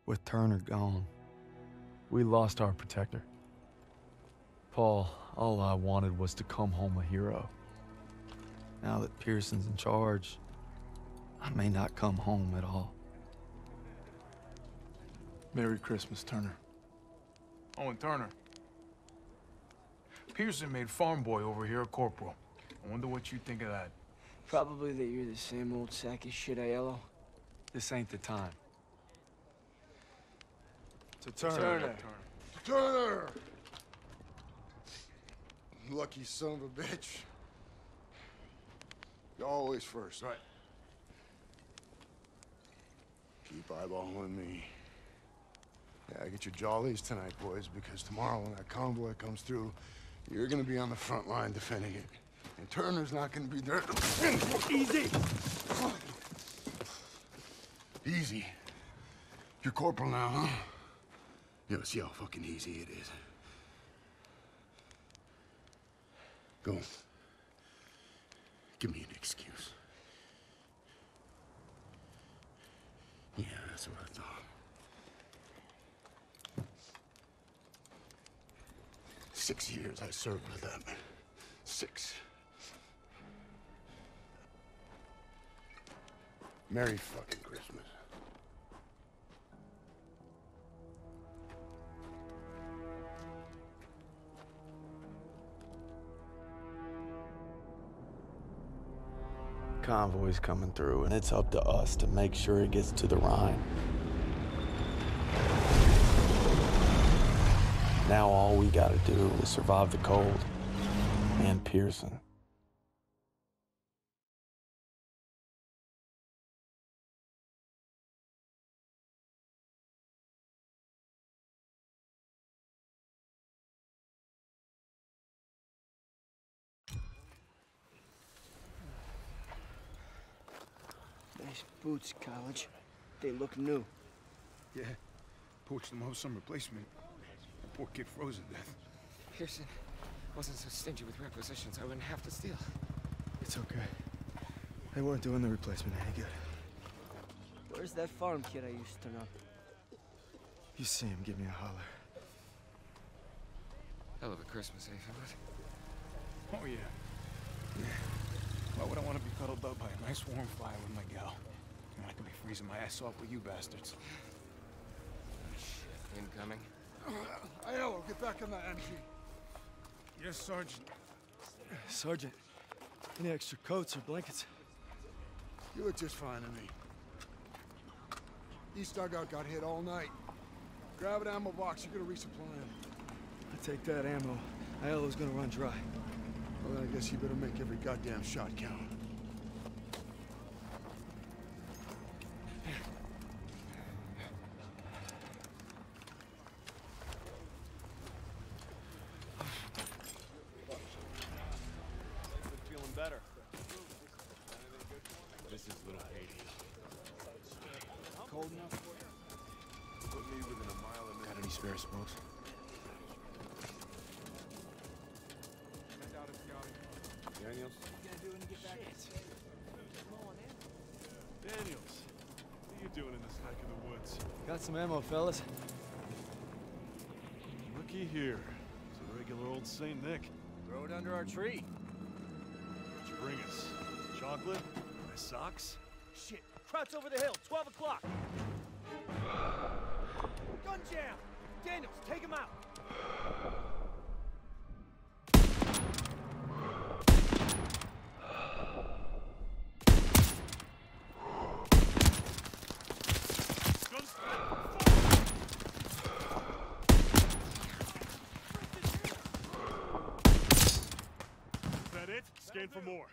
With Turner gone, we lost our protector. Paul, all I wanted was to come home a hero. Now that Pearson's in charge, I may not come home at all. Merry Christmas, Turner. Oh, and Turner. Pearson made farm boy over here a corporal. I wonder what you think of that. Probably that you're the same old sack of shit, Aiello. This ain't the time. To Turner. Turner! Lucky son of a bitch. You're always first. Right. Keep eyeballing me. Yeah, get your jollies tonight, boys, because tomorrow when that convoy comes through, you're gonna be on the front line defending it. And Turner's not gonna be there to defend it. Easy! Easy. You're corporal now, huh? Yeah, see how fucking easy it is. Go. Give me an excuse. Yeah, that's what I thought. Six years I served with them. 6. Merry fucking Christmas. Convoy's coming through, and it's up to us to make sure it gets to the Rhine. Now all we gotta do is survive the cold and Pearson. Nice boots, College. They look new. Yeah. Poached them off some replacement. Poor kid froze to death. Pearson wasn't so stingy with requisitions, I wouldn't have to steal. It's okay. They weren't doing the replacement any good. Where's that farm kid I used to know? You see him, give me a holler. Hell of a Christmas, eh, fellas? Oh, yeah. Why would I want to be cuddled up by a nice warm fire with my gal? When I could be freezing my ass off with you bastards. Shit, incoming. Aiello, get back on that entry. Yes, Sergeant. Sergeant, any extra coats or blankets? You look just fine to me. East dugout got hit all night. Grab an ammo box, you're gonna resupply him. I take that ammo. Aiello's gonna run dry. Well, then I guess you better make every goddamn shot count. Feeling better. This is little Haiti. Cold enough for you? Put me within a mile of me. Got any spare smokes? Daniels? Daniels, what are you doing in this neck of the woods? Got some ammo, fellas. Looky here. It's a regular old Saint Nick. Throw it under our tree. What'd you bring us? Chocolate? My socks? Shit, Kraut's over the hill, 12 o'clock. Gun jam! Daniels, take him out! Is that it? Scan for more.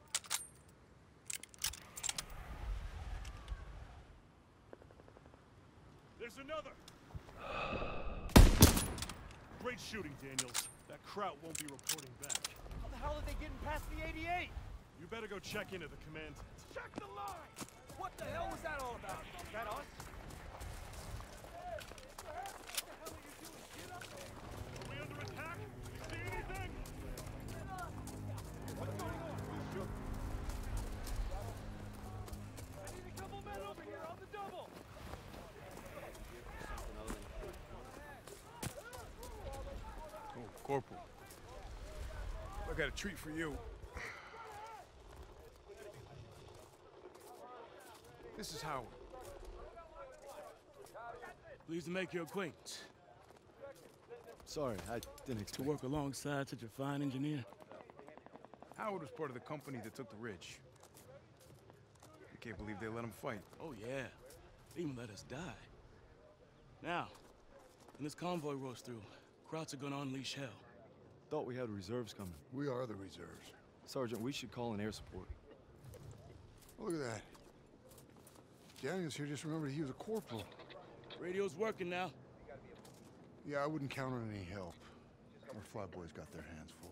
There's another! Great shooting, Daniels. That Kraut won't be reporting back. How the hell are they getting past the 88? You better go check in at the command tent. Check the line! What the hell was that all about? Is that us? Are we under attack? You see anything? What's going on? Who's shooting? I need a couple men over here on the double! got a treat for you. This is Howard. Pleased to make your acquaintance. Sorry, I didn't expect To work alongside such a fine engineer. Howard was part of the company that took the ridge. I can't believe they let him fight. Oh, yeah. They even let us die. Now, when this convoy rolls through, Krauts are gonna unleash hell. Thought we had reserves coming. We are the reserves. Sergeant, we should call in air support. Oh, look at that. Daniels here just remembered he was a corporal. Radio's working now. Yeah, I wouldn't count on any help. Our flyboys got their hands full.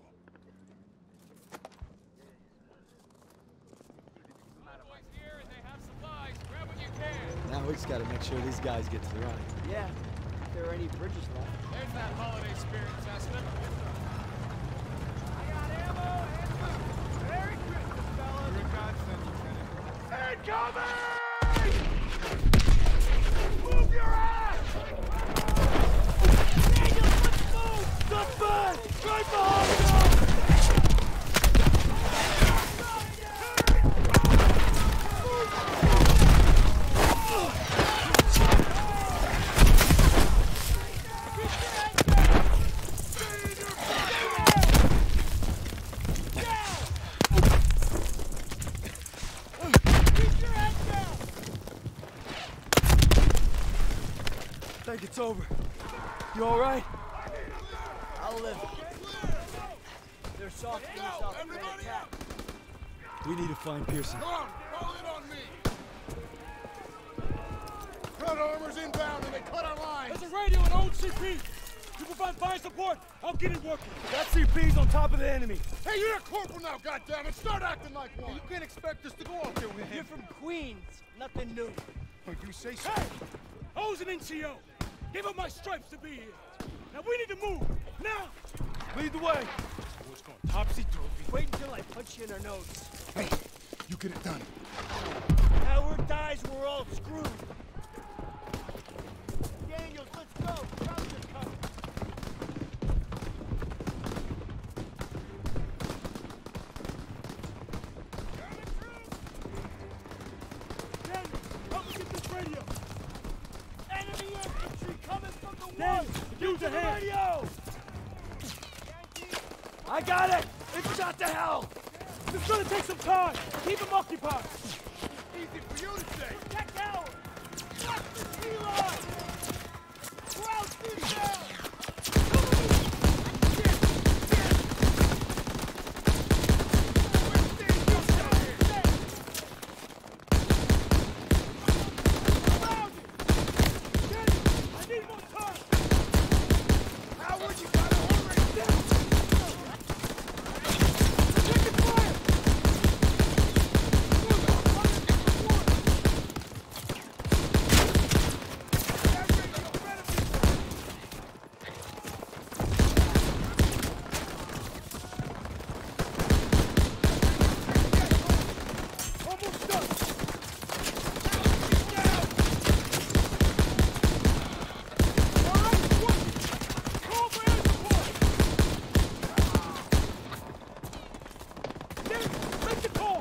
Now we just gotta make sure these guys get to the ride. Yeah, if there are any bridges left. There's that holiday spirit assessment. I got ammo and food. Merry Christmas, fellas. You're a godsend, Lieutenant. Incoming! Move your ass! Daniel, let's move! Suspect! Right behind you! I think it's over. You all right? I'll live. They're softening us up and attack. We need to find Pearson. Come on, roll in on me! Front armor's inbound and they cut our lines! There's a radio and old CP. You provide fire support. I'll get it working. That CP's on top of the enemy. Hey, you're a corporal now, goddammit! Start acting like one! You can't expect us to go out there with You're him! from Queens. Nothing new. Oh, you say so? Hey! I was an NCO. Gave up my stripes to be here. Now we need to move. Now! Lead the way. What's going topsy-turvy? Wait until I punch you in our nose. Hey, you get it done. Howard dies, we're all screwed. Daniels, let's go. Krauts are coming. Daniel, help me get this radio. Enemy infantry coming from the Daniel, woods. use the hand. Radio! I got it. It's shot to hell. It's gonna take some time. Keep them occupied. Easy for you to say. Protect Howard! Watch the T-line! Krauts is down! I need more time. Howard, you gotta hurry! Taking fire. Almost done. All right, call for air support. Daniel, make the call.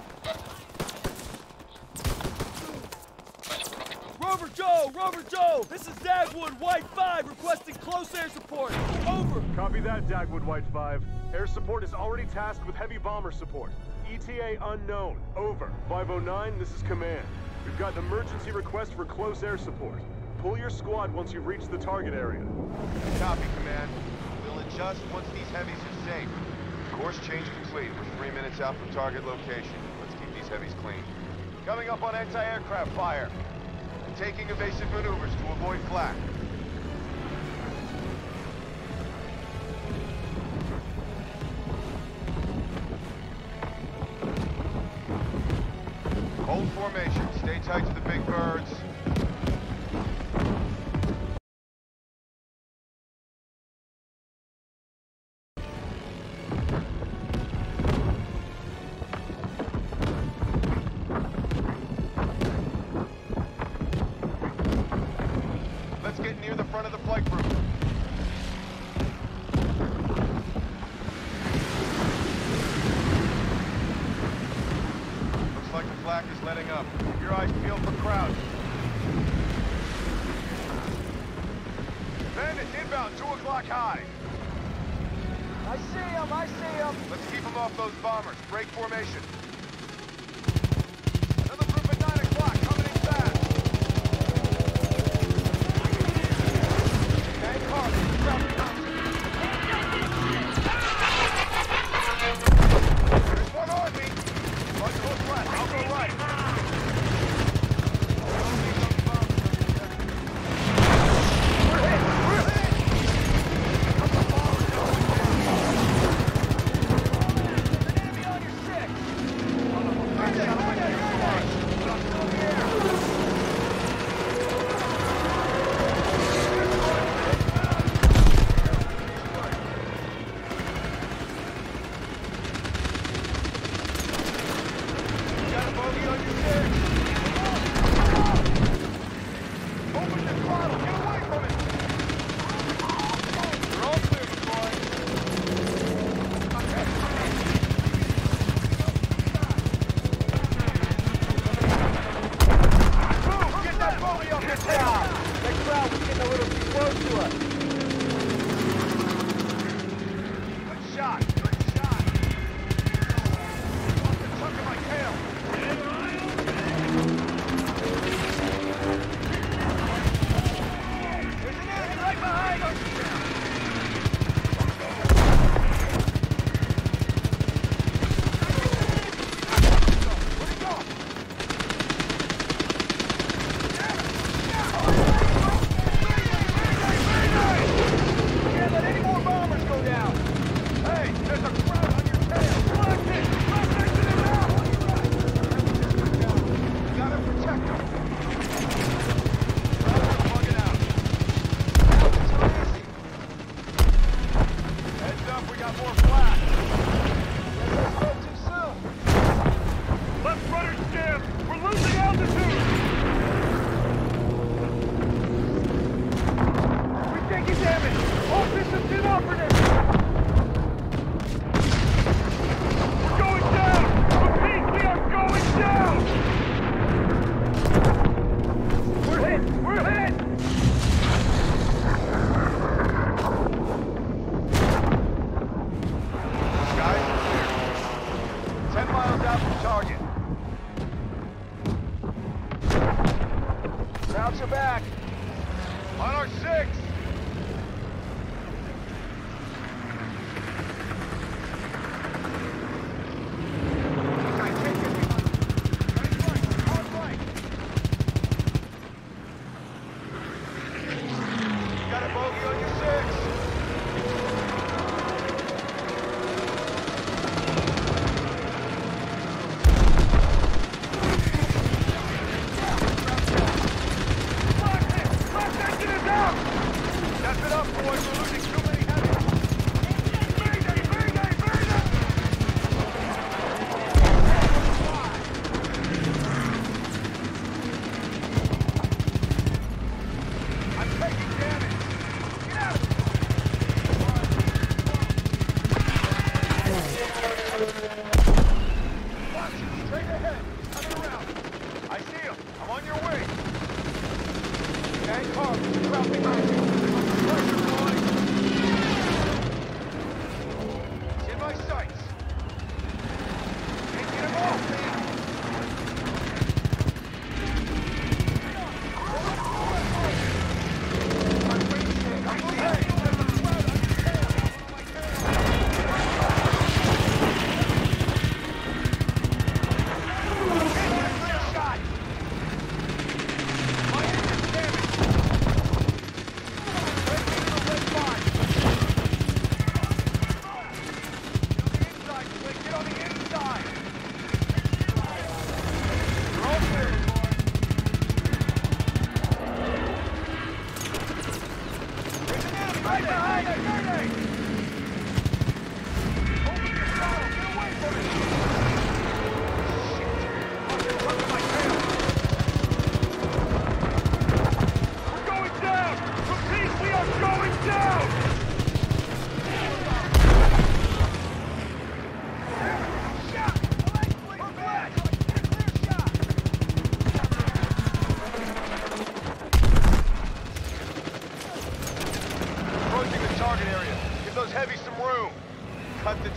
Rover Joe, this is Dagwood, White 5, requesting close air support. Over. Copy that, Dagwood White 5. Air support is already tasked with heavy bomber support. ETA unknown. Over. 509, this is command. We've got an emergency request for close air support. Pull your squad once you've reached the target area. Copy, Command. We'll adjust once these heavies are safe. Course change complete. We're 3 minutes out from target location. Let's keep these heavies clean. Coming up on anti-aircraft fire. And taking evasive maneuvers to avoid flak. Hold formation. Stay tight to the big birds. Let's get near the front of the flight group. rock high. I see him, I see him. Let's keep them off those bombers. Break formation. Another group at 9 o'clock, coming in fast. Tank car, there's one on me. One goes left, I'll go right.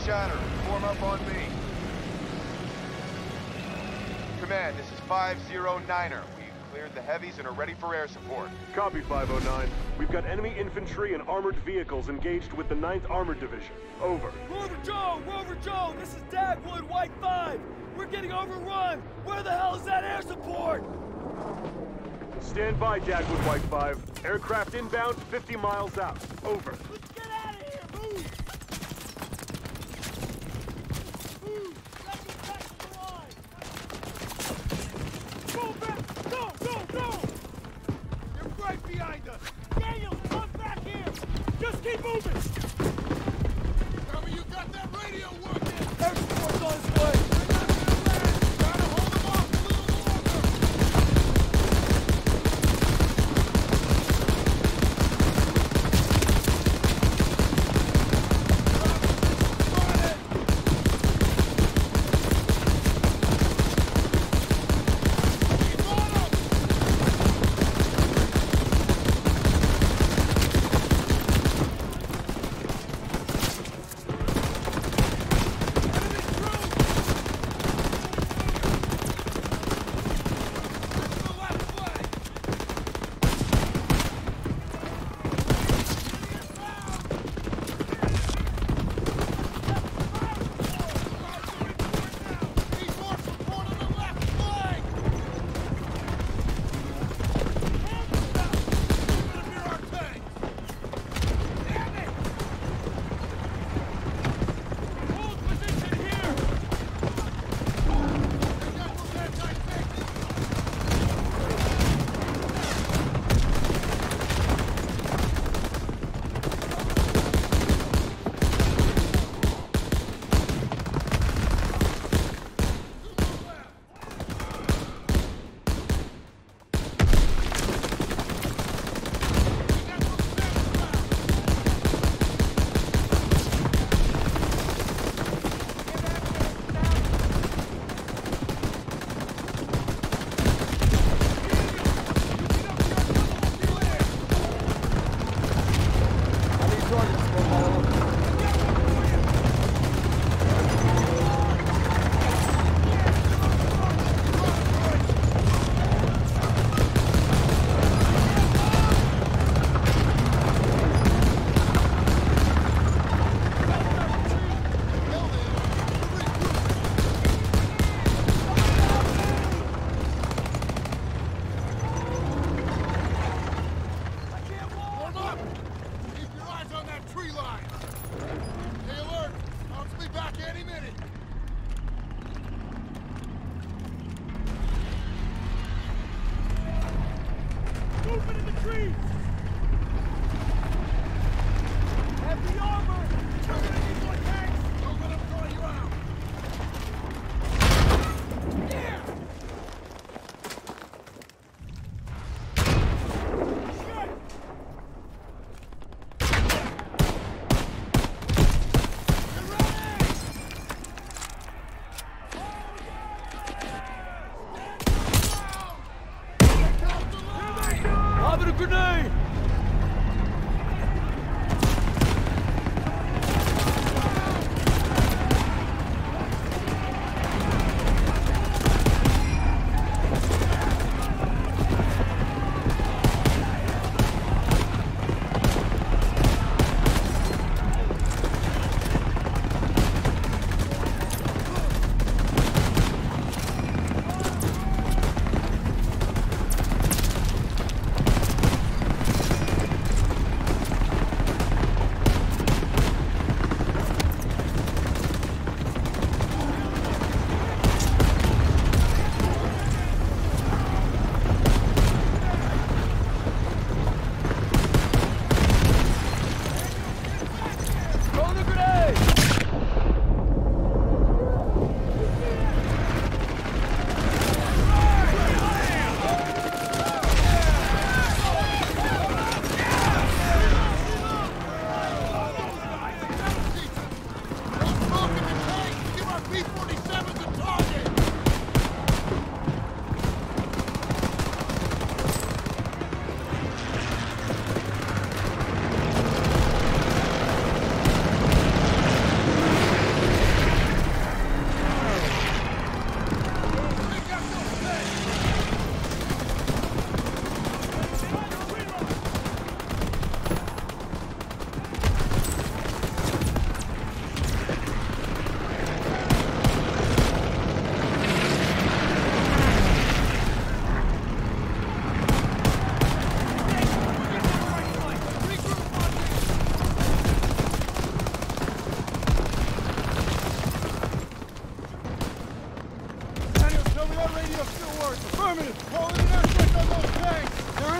chatter. Form up on me. Command, this is 509er. We've cleared the heavies and are ready for air support. Copy, 509. We've got enemy infantry and armored vehicles engaged with the 9th Armored Division. Over. Rover Joe, this is Dagwood, White 5. We're getting overrun. Where the hell is that air support? Stand by, Dagwood White 5. Aircraft inbound 50 miles out. Over. Let's get out of here. Move. Move. Let's get back to the line. Go back. Go. They're right behind us. Daniel, come back here. Just keep moving. Tell me you got that radio working! Air support's on its way. Gotta hold them off a little longer!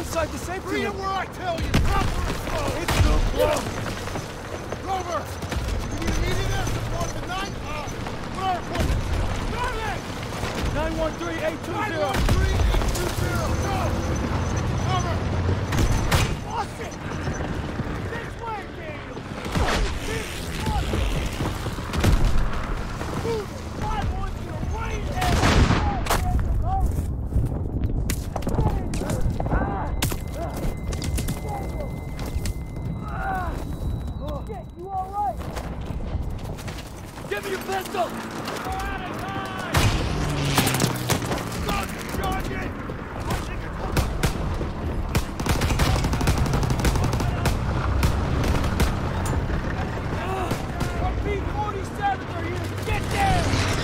inside the safety Read room. it where I tell you. Proper and slow. It's too close. Rover, you need immediate support tonight? What are appointments? Charlie! 913-820. 913-820. Go! Cover! Watch it! This way, Daniel! Move! 5-1 to the right and you all right? Give me your pistol. We're out of time! Stop charging! I think it's Our P-47s are here. Get there.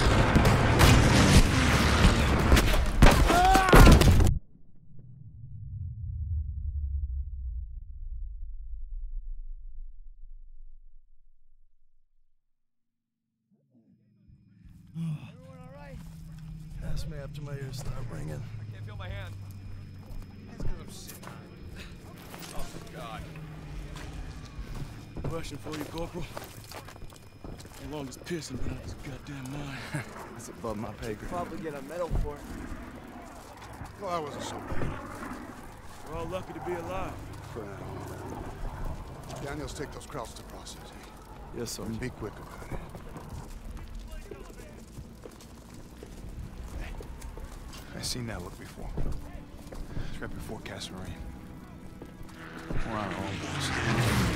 everyone all right? Pass me after my ears start ringing. I can't feel my hand. That's because I'm sitting on it. Oh, God. Question for you, Corporal. How long has Pearson been out of his goddamn mind? That's above my pay grade. Probably get a medal for it. Well, that wasn't so bad. We're all lucky to be alive. For now. Daniels, take those Krauts to process, eh? Yes, sir. And be quick about it. I've seen that look before. It's right before Casserine. We're on our own, boys.